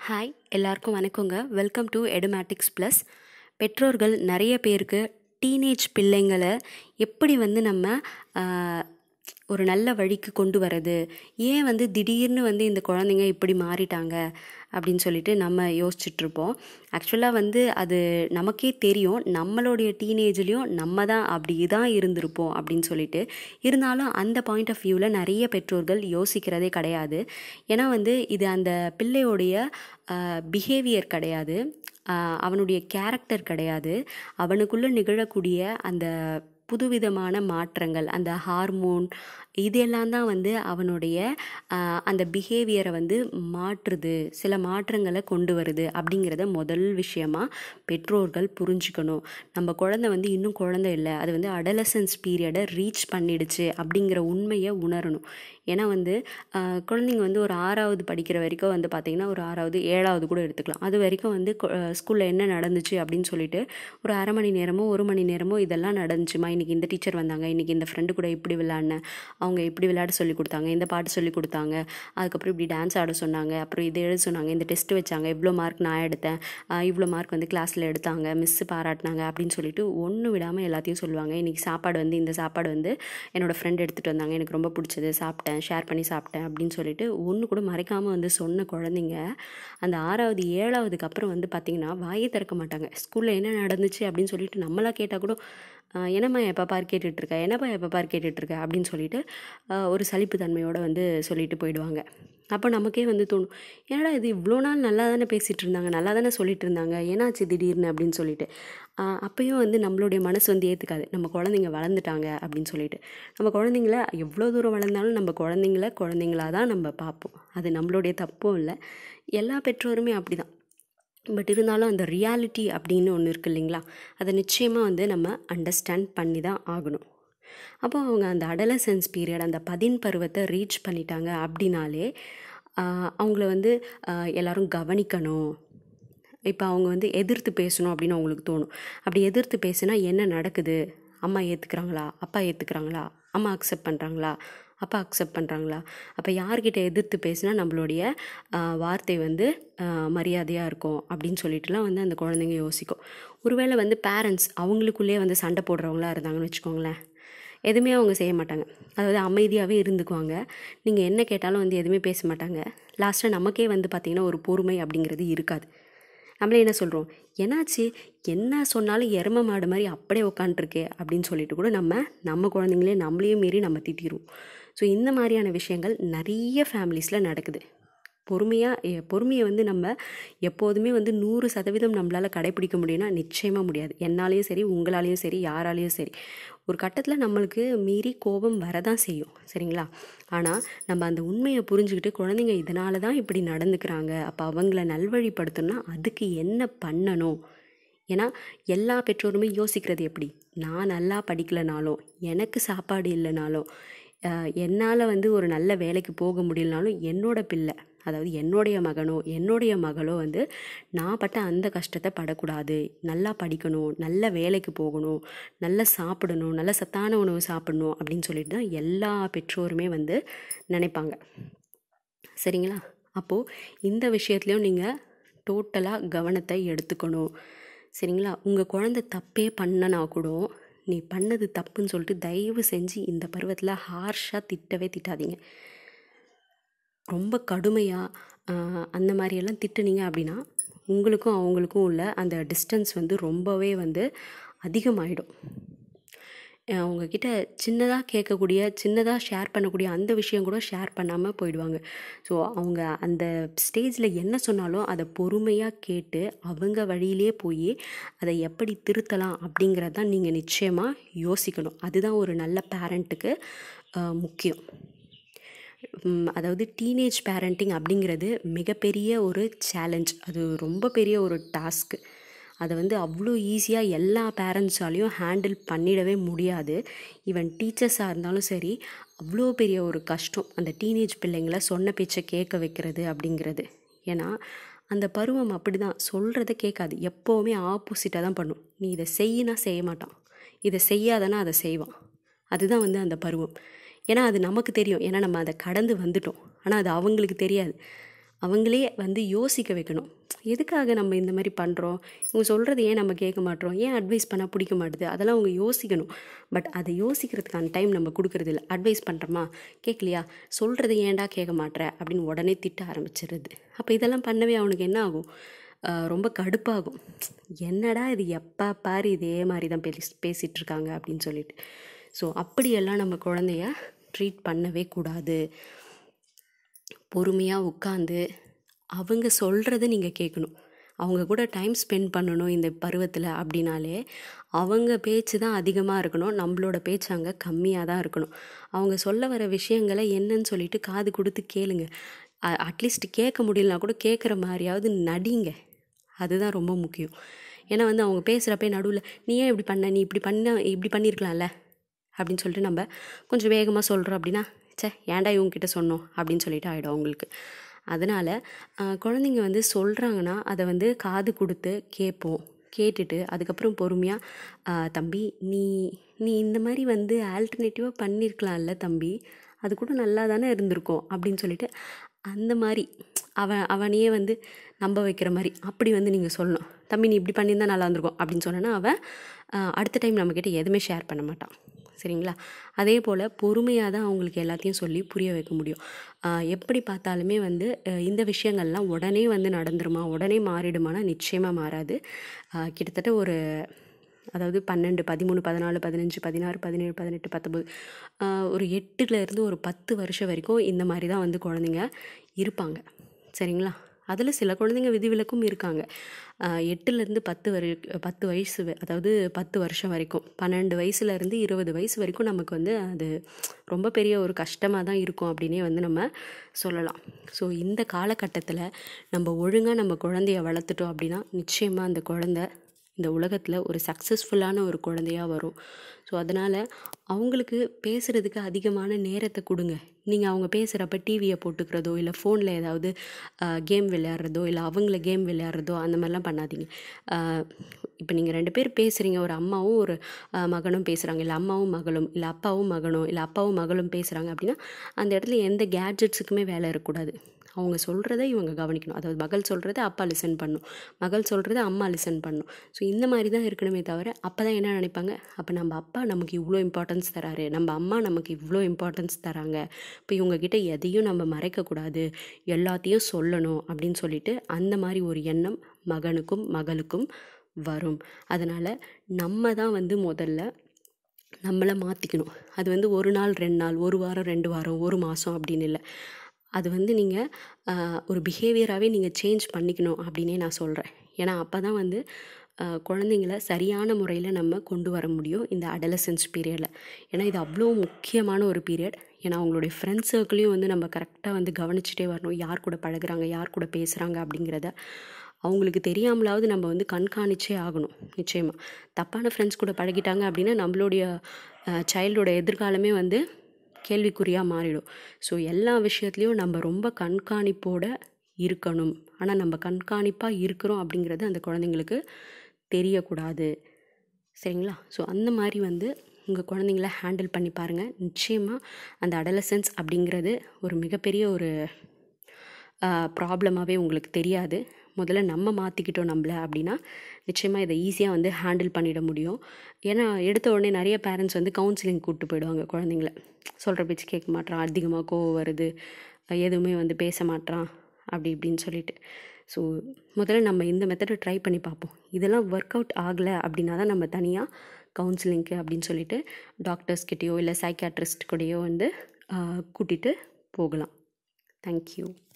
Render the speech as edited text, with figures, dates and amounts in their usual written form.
Hi எல்லாருக்கும் வணக்கங்க. Welcome to Edumatics plus. பெற்றோர்கள் நிறைய பேருக்கு டீனேஜ் பிள்ளைங்களை எப்படி நம்ம ஒரு நல்ல வழிக்கு கொண்டு வரது, ஏன் திடீர்னு இந்த குழந்தைங்க இப்படி மாறிட்டாங்க அப்படின்னு சொல்லிட்டு நம்ம யோசிச்சுட்ருப்போம். ஆக்சுவலாக அது நமக்கே தெரியும், நம்மளுடைய டீனேஜ்லேயும் நம்ம தான் அப்படி தான் இருந்திருப்போம் அப்படின்னு சொல்லிட்டு. இருந்தாலும் அந்த பாயிண்ட் ஆஃப் வியூவில் நிறைய பெற்றோர்கள் யோசிக்கிறதே கிடையாது. ஏன்னா இது அந்த பிள்ளையோடைய பிஹேவியர் கிடையாது, அவனுடைய கேரக்டர் கிடையாது, அவனுக்குள்ளே நிகழக்கூடிய அந்த புதுவிதமான மாற்றங்கள், அந்த ஹார்மோன், இதெல்லாம் தான் அவனுடைய அந்த பிஹேவியரை மாற்றுது, சில மாற்றங்களை கொண்டு வருது அப்படிங்கிறத முதல் விஷயமா பெற்றோர்கள் புரிஞ்சுக்கணும். நம்ம குழந்தை இன்னும் குழந்தை இல்லை, அது அடலசன்ஸ் பீரியடை ரீச் பண்ணிடுச்சு அப்படிங்கிற உண்மையை உணரணும். ஏன்னா குழந்தைங்க ஒரு 6வது படிக்கிற வரைக்கும் பார்த்திங்கன்னா, ஒரு 6வது 7வது கூட எடுத்துக்கலாம், அது வரைக்கும் ஸ்கூலில் என்ன நடந்துச்சு அப்படின்னு சொல்லிட்டு ஒரு அரை மணி நேரமோ 1 மணி நேரமோ இதெல்லாம் நடந்துச்சுமா, இன்றைக்கி இந்த டீச்சர் வந்தாங்க, இன்றைக்கி இந்த ஃப்ரெண்டு கூட இப்படி விளையாடினேன், அவங்க இப்படி விளையாட சொல்லி கொடுத்தாங்க, இந்த பாட்டு சொல்லி கொடுத்தாங்க, அதுக்கப்புறம் இப்படி டான்ஸ் ஆட சொன்னாங்க, அப்புறம் இதை எழுத சொன்னாங்க, இந்த டெஸ்ட் வச்சாங்க, இவ்வளோ மார்க் நான் எடுத்தேன், இவ்வளோ மார்க் கிளாஸில் எடுத்தாங்க, மிஸ்ஸு பாராட்டினாங்க அப்படின்னு சொல்லிட்டு ஒன்று விடாமல் எல்லாத்தையும் சொல்லுவாங்க. இன்றைக்கி சாப்பாடு இந்த சாப்பாடு என்னோடய ஃப்ரெண்ட் எடுத்துகிட்டு வந்தாங்க, எனக்கு ரொம்ப பிடிச்சது, சாப்பிட்டேன், ஷேர் பண்ணி சாப்பிட்டேன் அப்படின்னு சொல்லிட்டு ஒன்று கூட மறைக்காமல் சொன்ன குழந்தைங்க அந்த 6வது 7வதுக்கு அப்புறம் பார்த்திங்கன்னா வாயே திறக்க மாட்டாங்க. ஸ்கூலில் என்ன நடந்துச்சு அப்படின்னு சொல்லிட்டு நம்மளாக கேட்டால் கூட என்னம்மா எப்போ பார் கேட்டுட்ருக்க, என்னப்பா எப்போ பார் கேட்டுட்ருக்க அப்படின்னு சொல்லிட்டு ஒரு சலிப்பு தன்மையோடு சொல்லிட்டு போயிடுவாங்க. அப்போ நமக்கே தோணும், ஏன்னா இது இவ்வளோ நாள் நல்லா தானே பேசிகிட்டு இருந்தாங்க, நல்லா தானே சொல்லிட்டு இருந்தாங்க, ஏன்னாச்சு திடீர்னு அப்படின்னு சொல்லிட்டு. அப்போயும் நம்மளுடைய மனசு ஏற்றுக்காது, நம்ம குழந்தைங்க வளர்ந்துட்டாங்க அப்படின்னு சொல்லிட்டு. நம்ம குழந்தைங்கள எவ்வளோ தூரம் வளர்ந்தாலும் நம்ம குழந்தைங்களாக தான் நம்ம பார்ப்போம், அது நம்மளுடைய தப்பும் இல்லை. எல்லா பெற்றோருமே அப்படி தான். பட் இருந்தாலும் அந்த ரியாலிட்டி அப்படின்னு ஒன்று இருக்குது இல்லைங்களா, அதை நிச்சயமாக நம்ம அண்டர்ஸ்டாண்ட் பண்ணி தான் ஆகணும். அப்போ அவங்க அந்த அடலசன்ஸ் பீரியட், அந்த 10 பருவத்தை ரீச் பண்ணிட்டாங்க அப்படின்னாலே அவங்கள எல்லோரும் கவனிக்கணும். இப்போ அவங்க எதிர்த்து பேசணும் அப்படின்னு அவங்களுக்கு தோணும். அப்படி எதிர்த்து பேசுனா என்ன நடக்குது, அம்மா ஏற்றுக்கிறாங்களா, அப்பா ஏற்றுக்கிறாங்களா, அம்மா அக்செப்ட் பண்ணுறாங்களா, அப்பா அக்செப்ட் பண்ணுறாங்களா, அப்போ யார்கிட்ட எதிர்த்து பேசினா நம்மளுடைய வார்த்தை மரியாதையாக இருக்கும் அப்படின்னு சொல்லிட்டுலாம் அந்த குழந்தைங்க யோசிக்கும். ஒருவேளை பேரண்ட்ஸ் அவங்களுக்குள்ளேயே சண்டை போடுறவங்களா இருந்தாங்கன்னு வச்சுக்கோங்களேன், எதுவுமே அவங்க செய்ய மாட்டாங்க, அதாவது அமைதியாகவே இருந்துக்குவாங்க. நீங்கள் என்ன கேட்டாலும் எதுவுமே பேச மாட்டாங்க. லாஸ்ட்டாக நமக்கே பார்த்திங்கன்னா ஒரு பொறுமை அப்படிங்கிறது இருக்காது. நம்மளே என்ன சொல்கிறோம், என்னாச்சு, என்ன சொன்னாலும் எருமை மாடு மாதிரி அப்படியே உட்காண்ட்ருக்கே அப்படின்னு சொல்லிட்டு கூட நம்ம குழந்தைங்களே நம்மளையும் மீறி நம்ம திட்டிடுவோம். ஸோ இந்த மாதிரியான விஷயங்கள் நிறைய ஃபேமிலிஸில் நடக்குது. பொறுமையை நம்ம எப்போதுமே 100% நம்மளால் கடைப்பிடிக்க முடியும்னா நிச்சயமாக முடியாது. என்னாலேயும் சரி, உங்களாலேயும் சரி, யாராலேயும் சரி, ஒரு கட்டத்தில் நம்மளுக்கு மீறி கோபம் வரதான் செய்யும், சரிங்களா? ஆனால் நம்ம அந்த உண்மையை புரிஞ்சுக்கிட்டு குழந்தைங்க இதனால தான் இப்படி நடந்துக்கிறாங்க, அப்போ அவங்கள நல்வழிப்படுத்தணும்னா அதுக்கு என்ன பண்ணணும். ஏன்னா எல்லா பெற்றோருமே யோசிக்கிறது எப்படி, நான் நல்லா படிக்கலைனாலும், எனக்கு சாப்பாடு இல்லைனாலும், என்னால் ஒரு நல்ல வேலைக்கு போக முடியலனாலும் என்னோட பிள்ளை, அதாவது என்னுடைய மகனோ என்னுடைய மகளோ நான் பட்ட அந்த கஷ்டத்தை படக்கூடாது, நல்லா படிக்கணும், நல்ல வேலைக்கு போகணும், நல்லா சாப்பிடணும், நல்ல சத்தான உணவு சாப்பிடணும் அப்படின்னு சொல்லிட்டு தான் எல்லா பெற்றோருமே நினைப்பாங்க, சரிங்களா? அப்போது இந்த விஷயத்துலையும் நீங்கள் டோட்டலாக கவனத்தை எடுத்துக்கணும், சரிங்களா? உங்கள் குழந்தை தப்பே பண்ணனா கூட நீ பண்ணது தப்புன்னு சொல்லிட்டு தயவு செஞ்சு இந்த பருவத்தில் ஹார்ஷாக திட்டவே திட்டாதீங்க. ரொம்ப கடுமையாக அந்த மாதிரியெல்லாம் திட்டுனீங்க அப்படின்னா உங்களுக்கும் அவங்களுக்கும் உள்ள அந்த டிஸ்டன்ஸ் ரொம்பவே அதிகமாகிடும். அவங்கக்கிட்ட சின்னதாக கேட்கக்கூடிய, சின்னதாக ஷேர் பண்ணக்கூடிய அந்த விஷயம் கூட ஷேர் பண்ணாமல் போயிடுவாங்க. ஸோ அவங்க அந்த ஸ்டேஜில் என்ன சொன்னாலும் அதை பொறுமையாக கேட்டு அவங்க வழியிலே போய் அதை எப்படி திருத்தலாம் அப்படிங்கிறது தான் நீங்கள் நிச்சயமாக யோசிக்கணும். அதுதான் ஒரு நல்ல பேரண்ட்டுக்கு முக்கியம். அதாவது டீனேஜ் பேரண்டிங் அப்படிங்கிறது மிகப்பெரிய ஒரு சேலஞ்ச், அது ரொம்ப பெரிய ஒரு டாஸ்க்கு. அதை அவ்வளோ ஈஸியாக எல்லா பேரண்ட்ஸாலையும் ஹேண்டில் பண்ணிடவே முடியாது. ஈவன் டீச்சர்ஸாக இருந்தாலும் சரி, அவ்வளோ பெரிய ஒரு கஷ்டம் அந்த டீனேஜ் பிள்ளைங்களை சொன்ன பேச்சை கேட்க வைக்கிறது அப்படிங்கிறது. ஏன்னா அந்த பருவம் அப்படி தான், சொல்கிறத கேட்காது, எப்போவுமே ஆப்போசிட்டாக தான் பண்ணும். நீ இதை செய்யினா செய்ய மாட்டான், இதை செய்யாதனா அதை செய்வான். அதுதான் அந்த பருவம். ஏன்னா அது நமக்கு தெரியும், ஏன்னா நம்ம அதை கடந்து வந்துட்டோம். ஆனால் அது அவங்களுக்கு தெரியாது. அவங்களே வந்து யோசிக்க வைக்கணும். எதுக்காக நம்ம இந்த மாதிரி பண்ணுறோம், இவங்க சொல்கிறது ஏன் நம்ம கேட்க மாட்டோம், ஏன் அட்வைஸ் பண்ணால் பிடிக்க மாட்டுது, அதெல்லாம் அவங்க யோசிக்கணும். பட் அதை யோசிக்கிறதுக்கான டைம் நம்ம கொடுக்கறது இல்லை. அட்வைஸ் பண்ணுறோமா, கேட்கலையா, சொல்கிறது ஏன்டா கேட்க மாட்ற அப்படின்னு உடனே திட்ட ஆரம்பிச்சிடுறது. அப்போ இதெல்லாம் பண்ணவே அவனுக்கு என்ன ஆகும், ரொம்ப கடுப்பாகும். என்னடா இது எப்போ பாரு இதே மாதிரி தான் பேசிகிட்டு இருக்காங்க அப்படின்னு சொல்லிட்டு. ஸோ அப்படியெல்லாம் நம்ம குழந்தைய ட்ரீட் பண்ணவே கூடாது. பொறுமையாக உட்காந்து அவங்க சொல்கிறத நீங்கள் கேட்கணும். அவங்க கூட டைம் ஸ்பெண்ட் பண்ணணும் இந்த பருவத்தில் அப்படின்னாலே அவங்க பேச்சு தான் அதிகமாக இருக்கணும், நம்மளோட பேச்சு அங்கே கம்மியாக தான் இருக்கணும். அவங்க சொல்ல வர விஷயங்களை என்னன்னு சொல்லிட்டு காது கொடுத்து கேளுங்க. அட்லீஸ்ட் கேட்க முடியலனா கூட கேட்குற மாதிரியாவது நடிங்க. அதுதான் ரொம்ப முக்கியம். ஏன்னா வந்து அவங்க பேசுகிறப்ப நடுவில் நீ ஏன் இப்படி பண்ண, நீ இப்படி பண்ணியிருக்கலாம்ல அப்படின்னு சொல்லிட்டு நம்ம கொஞ்சம் வேகமாக சொல்கிறோம் அப்படின்னா, ஏன்டா இவங்ககிட்ட சொன்னோம் அப்படின்னு சொல்லிட்டு ஆகிடும் அவங்களுக்கு. அதனால் குழந்தைங்க வந்து சொல்கிறாங்கன்னா அதை வந்து காது கொடுத்து கேட்போம். கேட்டுட்டு அதுக்கப்புறம் பொறுமையாக, தம்பி நீ நீ இந்த மாதிரி வந்து ஆல்டர்னேட்டிவாக பண்ணியிருக்கலாம்ல தம்பி, அது கூட நல்லா தானே இருந்திருக்கும் அப்படின்னு சொல்லிட்டு அந்த மாதிரி அவனையே வந்து நம்ப வைக்கிற மாதிரி அப்படி வந்து நீங்கள் சொல்லணும். தம்பி நீ இப்படி பண்ணியிருந்தால் நல்லா இருந்திருக்கும் அப்படின்னு சொன்னேன்னா அவன் அடுத்த டைம் நம்மக்கிட்ட எதுவுமே ஷேர் பண்ண மாட்டான். சரிங்களா? அதே போல் பொறுமையாக தான் அவங்களுக்கு எல்லாத்தையும் சொல்லி புரிய வைக்க முடியும். எப்படி பார்த்தாலுமே வந்து இந்த விஷயங்கள்லாம் உடனே வந்து நடந்துருமா, உடனே மாறிடுமானா நிச்சயமாக மாறாது. கிட்டத்தட்ட ஒரு அதாவது 12, 13, 14, 15, 16, 17, 18, 19 ஒரு 8லேருந்து ஒரு 10 வருஷம் வரைக்கும் இந்த மாதிரி தான் வந்து குழந்தைங்க இருப்பாங்க. சரிங்களா? அதில் சில குழந்தைங்க விதிவிலக்கும் இருக்காங்க. 8லேருந்து 10 வயசு, அதாவது 10 வருஷம் வரைக்கும், 12 வயசுலேருந்து 20 வயசு வரைக்கும் நமக்கு வந்து அது ரொம்ப பெரிய ஒரு கஷ்டமாக தான் இருக்கும் அப்படின்னே வந்து நம்ம சொல்லலாம். ஸோ இந்த காலகட்டத்தில் நம்ம ஒழுங்காக நம்ம குழந்தைய வளர்த்துட்டோம் அப்படின்னா நிச்சயமாக அந்த குழந்தை இந்த உலகத்தில் ஒரு சக்ஸஸ்ஃபுல்லான ஒரு குழந்தையாக வரும். ஸோ அதனால் அவங்களுக்கு பேசுகிறதுக்கு அதிகமான நேரத்தை கொடுங்க. நீங்கள் அவங்க பேசுகிறப்ப டிவியை போட்டுக்கிறதோ இல்லை ஃபோனில் ஏதாவது கேம் விளையாடுறதோ இல்லை அவங்கள கேம் விளையாடுறதோ அந்த மாதிரிலாம் பண்ணாதீங்க. இப்போ நீங்கள் 2 பேர் பேசுகிறீங்க, ஒரு அம்மாவும் ஒரு மகனும் பேசுகிறாங்க, இல்லை அம்மாவும் மகளும், இல்லை அப்பாவும் மகனும், இல்லை அப்பாவும் மகளும் பேசுகிறாங்க அப்படின்னா அந்த இடத்துல எந்த கேட்ஜெட்ஸுக்குமே வேலை இருக்கக்கூடாது. அவங்க சொல்கிறத இவங்க கவனிக்கணும். அதாவது மகள் சொல்கிறத அப்பா லிசன் பண்ணணும், மகள் சொல்கிறத அம்மா லிசன் பண்ணணும். ஸோ இந்த மாதிரி தான் இருக்கணுமே தவிர, அப்போ தான் என்ன நினைப்பாங்க, அப்போ நம்ம அப்பா நமக்கு இவ்வளோ இம்பார்ட்டன்ஸ் தராரு, நம்ம அம்மா நமக்கு இவ்வளோ இம்பார்ட்டன்ஸ் தராங்க, இப்போ இவங்கக்கிட்ட எதையும் நம்ம மறைக்கக்கூடாது, எல்லாத்தையும் சொல்லணும் அப்படின்னு சொல்லிட்டு அந்த மாதிரி ஒரு எண்ணம் மகனுக்கும் மகளுக்கும் வரும். அதனால் நம்ம தான் வந்து முதல்ல நம்மளை மாற்றிக்கணும். அது வந்து 1 நாள் 2 நாள், 1 வாரம் 2 வாரம் 1 மாதம் அப்படின்னு இல்லை. அது வந்து நீங்கள் ஒரு பிஹேவியராகவே நீங்கள் சேஞ்ச் பண்ணிக்கணும் அப்படின்னே நான் சொல்கிறேன். ஏன்னா அப்போ தான் வந்து குழந்தைங்கள சரியான முறையில் நம்ம கொண்டு வர முடியும் இந்த அடலசன்ஸ் பீரியடில். ஏன்னா இது அவ்வளோ முக்கியமான ஒரு பீரியட். ஏன்னா அவங்களுடைய ஃப்ரெண்ட்ஸ் சர்க்கிளையும் வந்து நம்ம கரெக்டாக வந்து கவனிச்சுட்டே வரணும். யார் கூட பழகுறாங்க, யார் கூட பேசுகிறாங்க அப்படிங்கிறத அவங்களுக்கு தெரியாமலாவது நம்ம வந்து கண்காணிச்சே ஆகணும். நிச்சயமாக தப்பான ஃப்ரெண்ட்ஸ் கூட பழகிட்டாங்க அப்படின்னா நம்மளுடைய சைல்டோட எதிர்காலமே வந்து கேள்விக்குறியாக மாறிடும். ஸோ எல்லா விஷயத்துலையும் நம்ம ரொம்ப கண்காணிப்போடு இருக்கணும். ஆனால் நம்ம கண்காணிப்பாக இருக்கிறோம் அப்படிங்கிறது அந்த குழந்தைங்களுக்கு தெரியக்கூடாது. சரிங்களா? ஸோ அந்த மாதிரி வந்து உங்கள் குழந்தைங்கள ஹேண்டில் பண்ணி பாருங்கள். நிச்சயமாக அந்த அடலசன்ஸ் அப்படிங்கிறது ஒரு மிகப்பெரிய ஒரு ப்ராப்ளமாகவே உங்களுக்கு தெரியாது. முதல்ல நம்ம மாற்றிக்கிட்டோம் நம்மள அப்படின்னா நிச்சயமாக இதை ஈஸியாக வந்து ஹேண்டில் பண்ணிட முடியும். ஏன்னா எடுத்த உடனே நிறைய பேரண்ட்ஸ் வந்து கவுன்சிலிங் கூப்பிட்டு போயிடுவாங்க குழந்தைங்கள. சொல்கிற பேச்சு கேட்க மாட்றான், அதிகமாக கோவம் வருது, எதுவுமே வந்து பேச மாட்றான் அப்படி இப்படின்னு சொல்லிட்டு. ஸோ முதல்ல நம்ம இந்த மெத்தடை ட்ரை பண்ணி பார்ப்போம். இதெல்லாம் ஒர்க் அவுட் ஆகலை அப்படின்னா தான் நம்ம தனியாக கவுன்சிலிங்க்கு அப்படின்னு சொல்லிட்டு டாக்டர்ஸ்கிட்டையோ இல்லை சைக்காட்ரிஸ்ட் கூடயோ வந்து கூட்டிகிட்டு போகலாம். தேங்க்யூ.